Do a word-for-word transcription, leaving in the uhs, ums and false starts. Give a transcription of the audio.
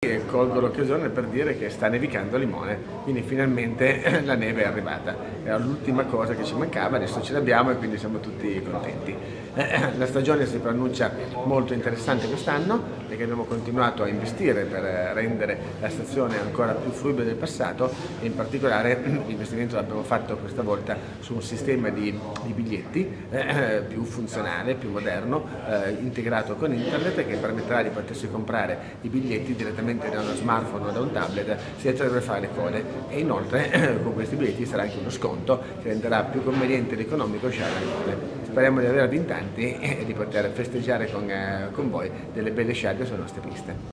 poi colgo l'occasione per dire che sta nevicando a Limone, quindi finalmente la neve è arrivata. Era l'ultima cosa che ci mancava, adesso ce l'abbiamo e quindi siamo tutti contenti. La stagione si preannuncia molto interessante quest'anno perché abbiamo continuato a investire per rendere la stazione ancora più fruibile del passato e in particolare l'investimento l'abbiamo fatto questa volta su un sistema di, di biglietti eh, più funzionale, più moderno, eh, integrato con internet che permetterà di potersi comprare i biglietti direttamente da uno smartphone o da un tablet senza dover fare le code e inoltre eh, con questi biglietti sarà anche uno sconto che renderà più conveniente ed economico uscire alle code. Speriamo di avervi in tanti e di poter festeggiare con, eh, con voi delle belle scelte sulle nostre piste.